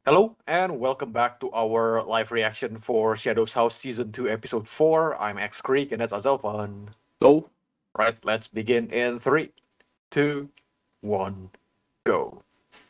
Hello and welcome back to our live reaction for Shadow's House Season 2 Episode 4. I'm X Creek and that's Azelfan. So, Right, let's begin in 3, 2, 1, go.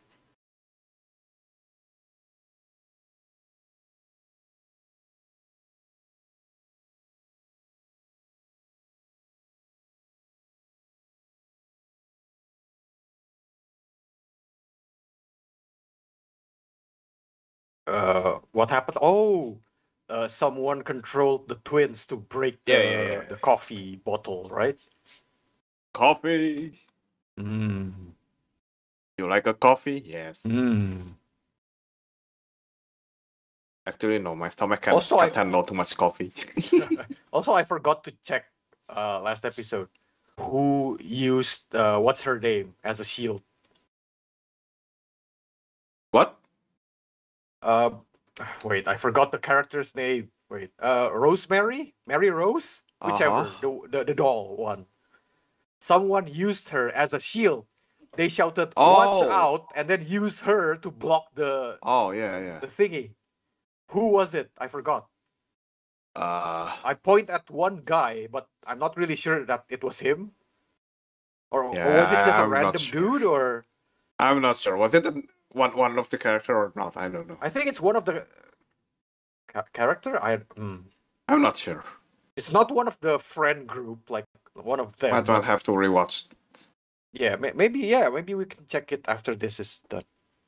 What happened? Someone controlled the twins to break the coffee bottle, right? coffee. Mm. You like a coffee? Yes. Mm. Actually, no. My stomach Also, can't handle too much coffee. Also, I forgot to check last episode who used what's her name as a shield. What? Uh, Wait, I forgot the character's name. Wait, Rosemary, Mary Rose, whichever, the doll one. Someone used her as a shield. They shouted, "Watch Oh. out!" and then used her to block Oh yeah. the thingy. Who was it? I forgot. Uh. I point at one guy, but I'm not really sure that it was him. Or was it just a I'm not random sure. dude? Or I'm not sure. Was it one of the character or not? I don't know. I think it's one of the character. I'm not sure. It's not one of the friend group, like one of them. Might well have to rewatch. Yeah, maybe we can check it after this is done.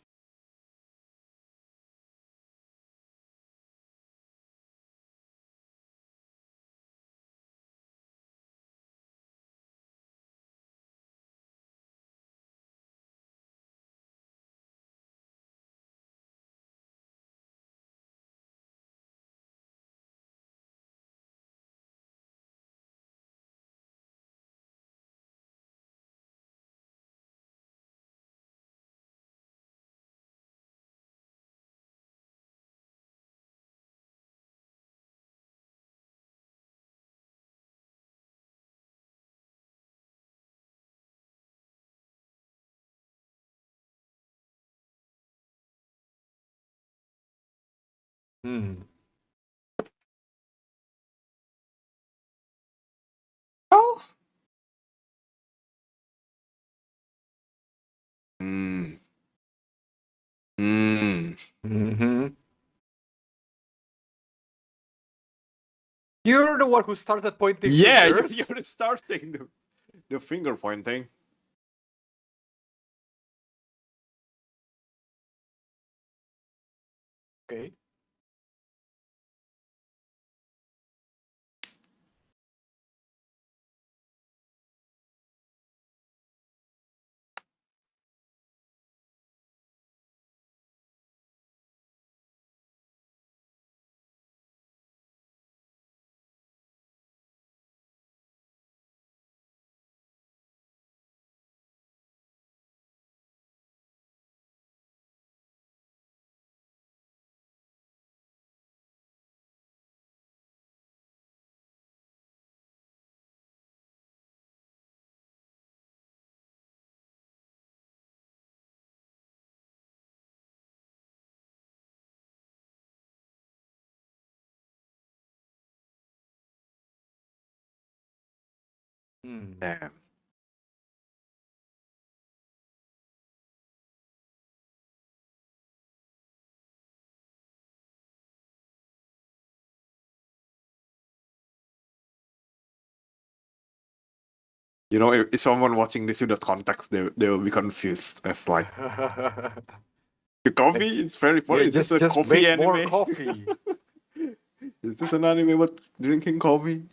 Hmm. Oh. Hmm. Hmm. Mm-hmm. You're the one who started pointing Yeah, fingers. you're starting the finger pointing. Okay. Hmm. Damn. You know, if someone watching this without context, they will be confused. As like the coffee is very funny. Yeah, Is this a just coffee make more anime? coffee. Is this an anime about drinking coffee?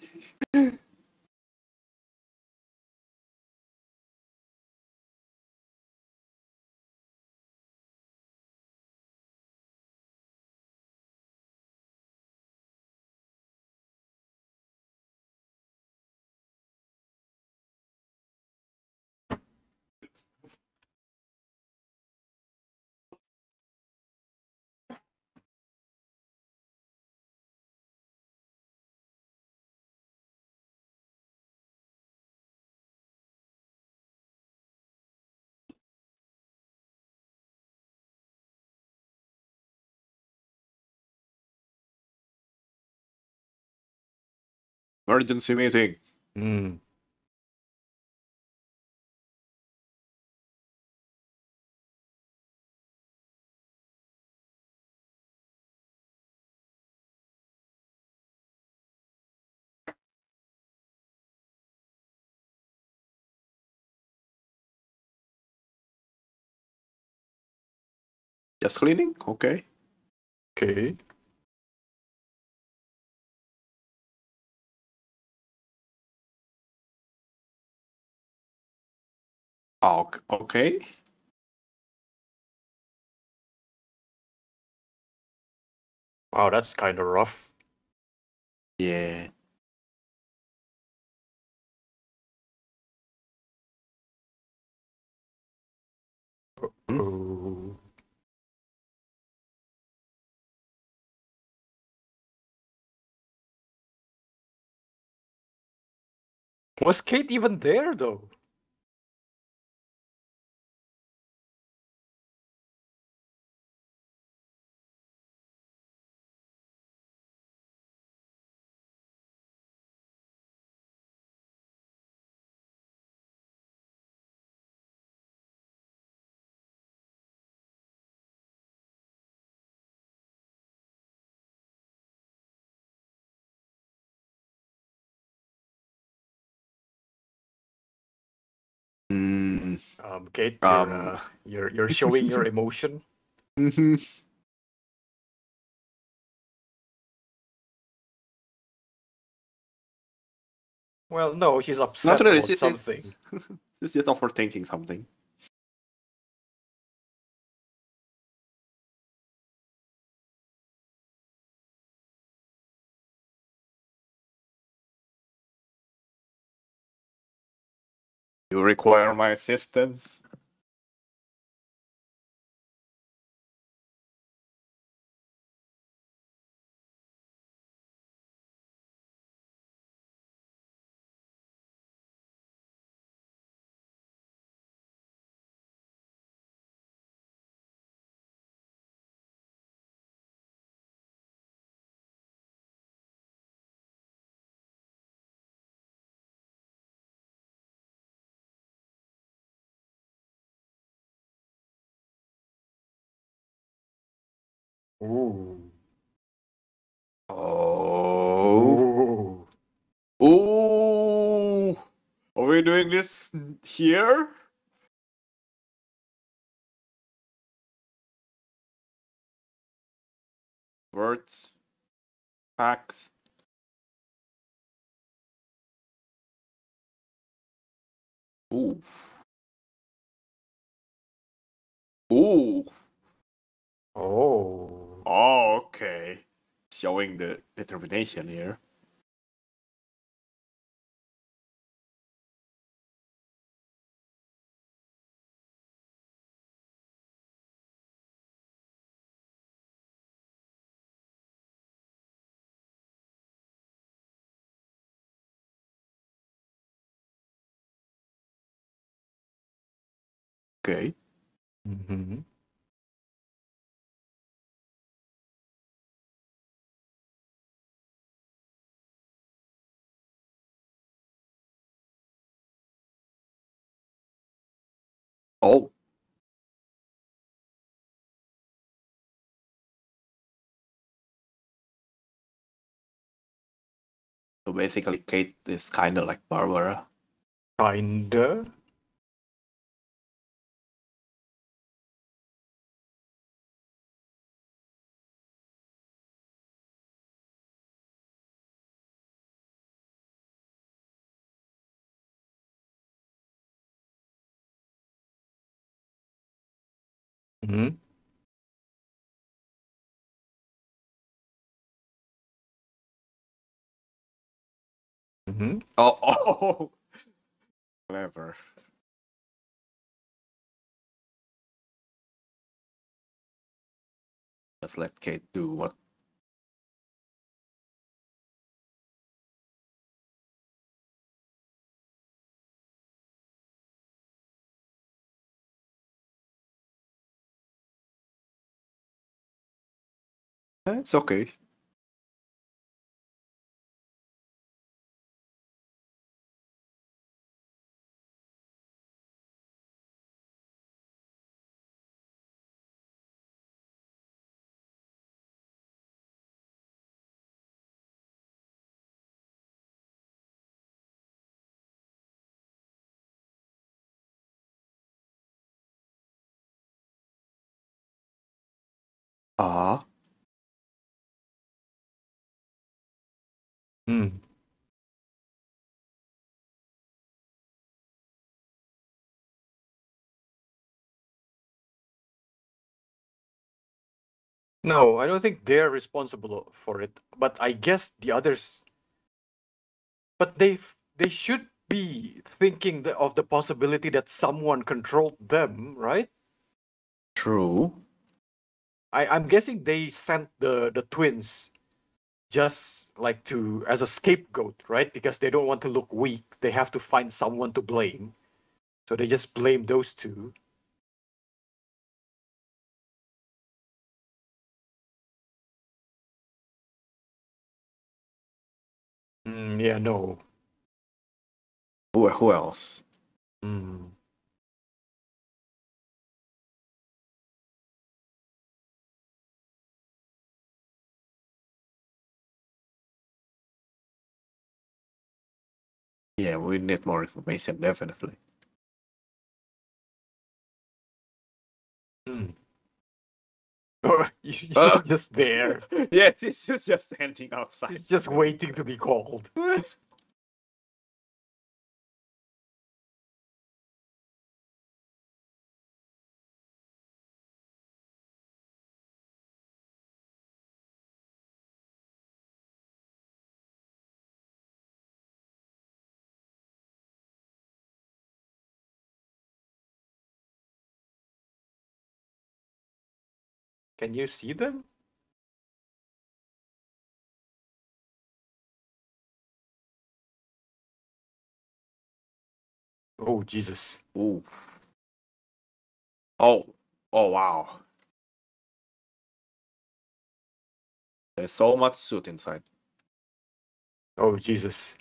Emergency meeting. Hmm. Just cleaning? Okay. Okay. Okay. Wow, that's kind of rough. Yeah. Hmm? Oh. Was Kate even there though? Mm, Kate, um. you're showing your emotion. Mhm. Well, no, she's Not upset really. about something. She's just overthinking something. You require my assistance? Ooh. Oh. Ooh. Ooh. Are we doing this here? Words? Facts? Ooh. Ooh. Oh. Oh, okay. Showing the determination here. Okay. Mm-hmm. Oh. So basically, Kate is kind of like Barbara. Kinda. Mm-hmm. Mm-hmm. Oh, oh. Clever. Just let Kate do what. It's okay. Uh-huh. Hmm. No, I don't think they're responsible for it. But I guess the others. But they should be thinking of the possibility that someone controlled them, right? True. I'm guessing they sent the twins just like to as a scapegoat, right? Because they don't want to look weak. They have to find someone to blame. So they just blame those two. Yeah, no. Who else? Mm. Yeah, we need more information, definitely. Mm. Oh, she's Uh, just there. yeah, she's just standing outside. She's just waiting to be called. Can you see them? Oh, Jesus. Ooh. Oh. Oh, wow. There's so much suit inside. Oh, Jesus.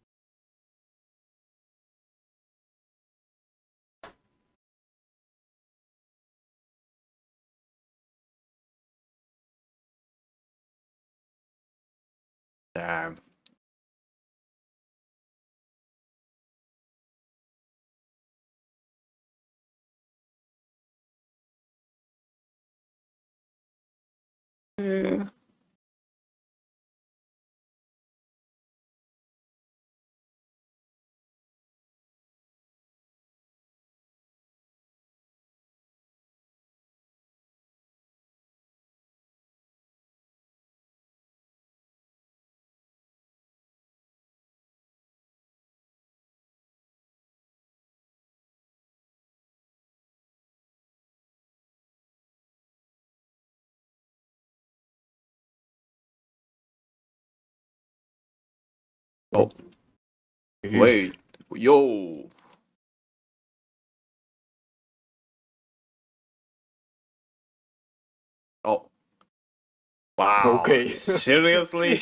Damn. Yeah. Oh, wait. Yo. Oh, wow. Okay. Seriously?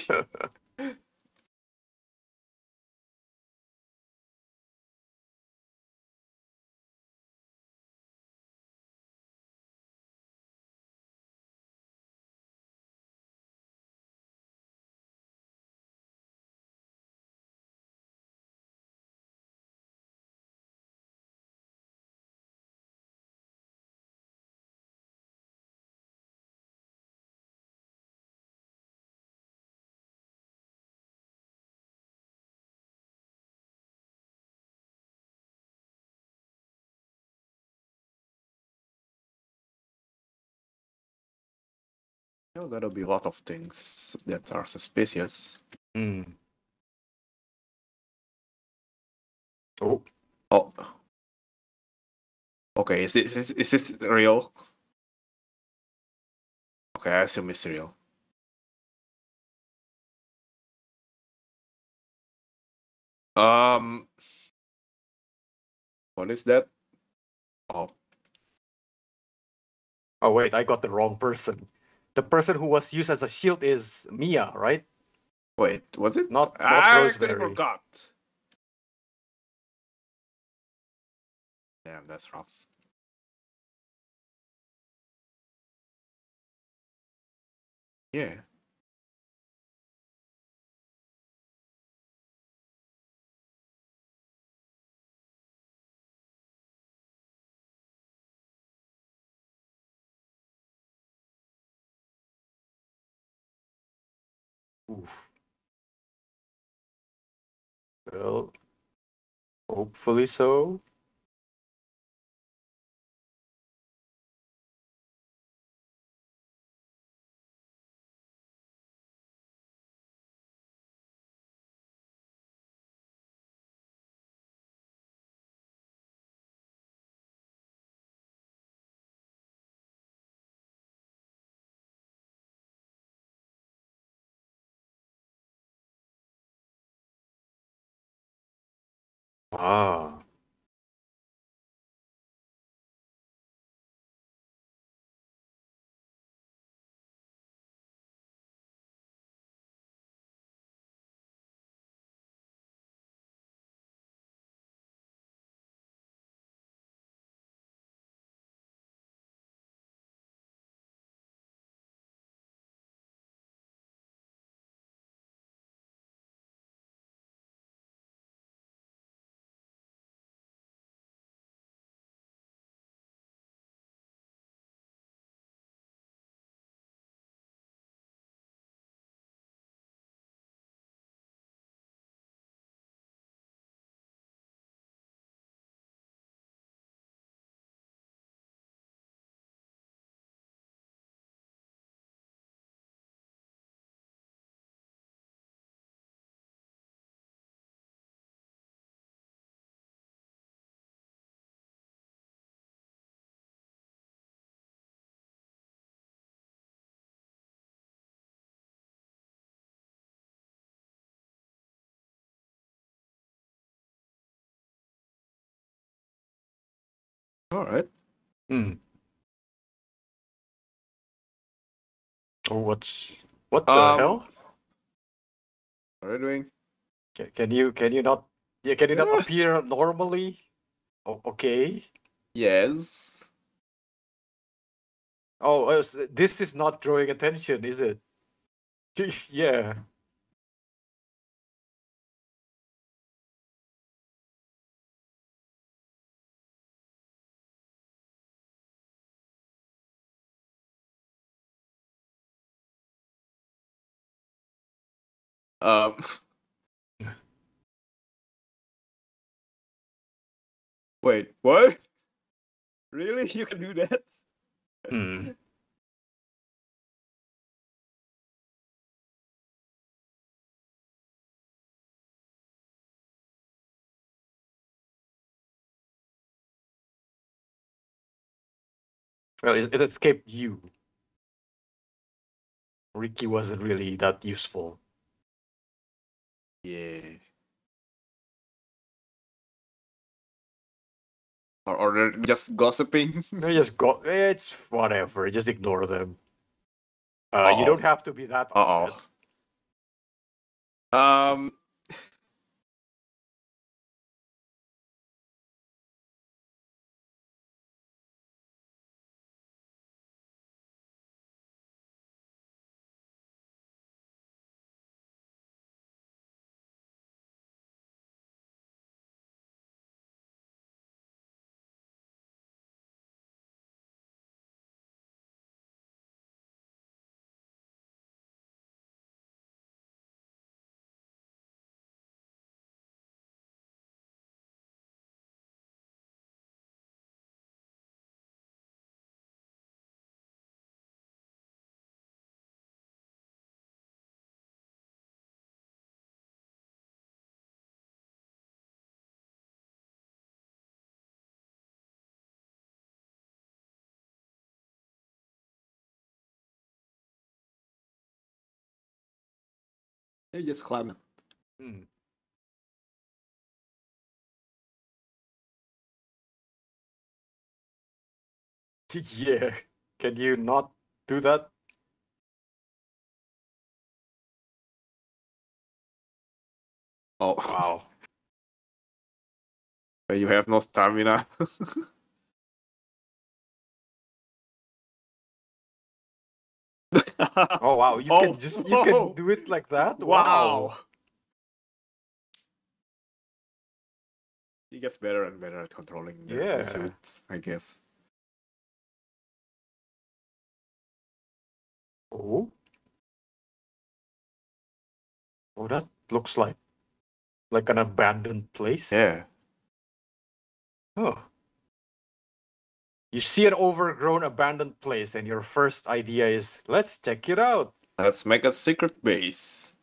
You know, there'll be a lot of things that are suspicious. Hmm. Oh. Oh, okay. Is this real? Okay, I assume it's real. Um, what is that? Oh, Oh, wait, I got the wrong person. The person who was used as a shield is Mia, right? wait, was it? Not I actually Rosemary. forgot. Damn, that's rough. Yeah. Oof. Well, hopefully so. Ah. All right. Hmm. Oh, what the hell? What are you doing? Can you not? Yeah, can you not Yeah. appear normally? Oh, okay. Yes. Oh, this is not drawing attention, is it? Yeah. Um. Wait. What? Really? You can do that? Hmm. Well, it escaped you. Ricky wasn't really that useful. Yeah. Or they're just gossiping. They just got it's whatever. Just ignore them. You Uh-oh. don't have to be that Uh-oh. upset. Um. They just climb. Hmm. Yeah. Can you not do that? Oh. Wow. You have no stamina. Oh wow. You can Oh. do it like that? Wow. Wow. He gets better and better at controlling the Yeah. suit, I guess. Oh. Oh, that looks like an abandoned place. Yeah. Oh. You see an overgrown abandoned place and your first idea is, let's check it out. Let's make a secret base.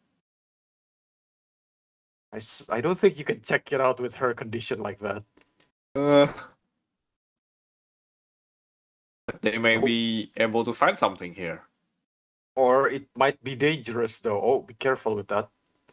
I don't think you can check it out with her condition like that. They may be able to find something here. Or it might be dangerous though. Oh, be careful with that.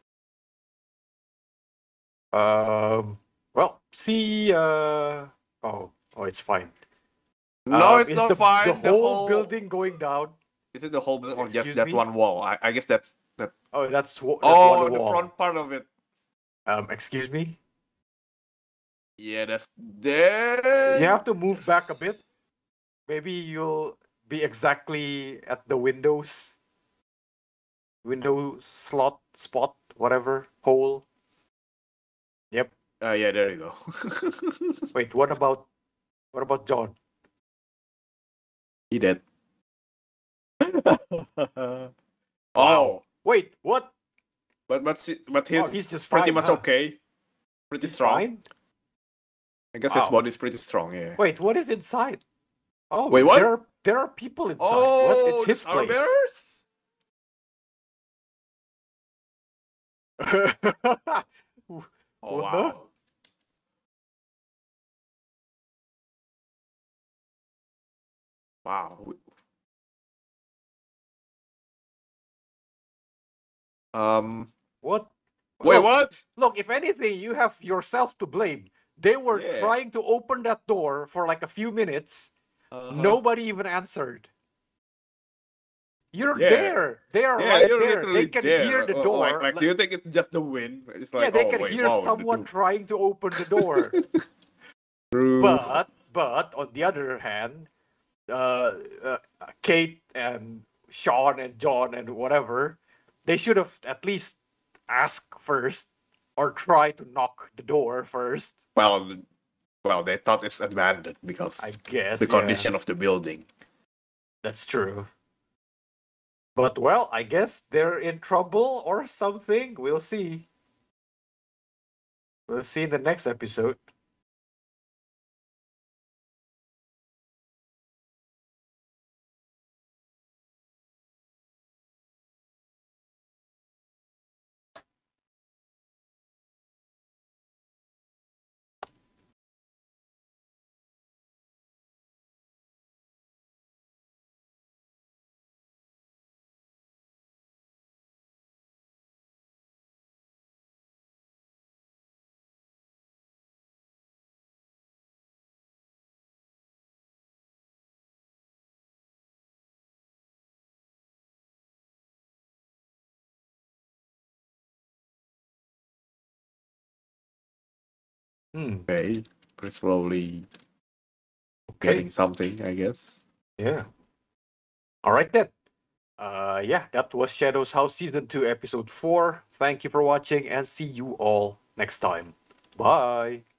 Well, see, oh, it's fine. No, it's is not the, fine. The whole building going down? Is it the whole building or just Excuse that me? one wall? I guess that's that. Oh, that's one Oh, the wall. front part of it. Excuse me? Yeah, that's there. You have to move back a bit. Maybe you'll be exactly at the windows. Window slot, spot, whatever, hole. Yep. Yeah, there you go. Wait, what about John? He did. Wow. Wait, what? But he's just pretty fine, much huh? okay. Pretty He's strong. fine? I guess his Wow. body's pretty strong. Yeah. Wait, what is inside? Oh, Wait, what? There are people inside. Oh, What? It's his these are place. Oh Huh? wow. Wow. What? Wait, Look, what? Look, if anything, you have yourself to blame. They were Yeah. trying to open that door for like a few minutes. Nobody even answered. You're Yeah. there. They are Yeah, right you're there. literally They can there. hear the door. Like, do you think it's just the wind? It's like, yeah, they oh, can wait, hear wow, someone trying to open the door. True. But on the other hand, Kate and Sean and John and whatever, they should have at least asked first or try to knock the door first. Well, they thought it's abandoned because I guess the condition of the building. That's true. But well, I guess they're in trouble or something. We'll see. We'll see in the next episode. Okay, pretty slowly Okay. getting something, I guess. Yeah. All right then. Yeah, that was Shadow's House Season 2, Episode 4. Thank you for watching and see you all next time. Bye.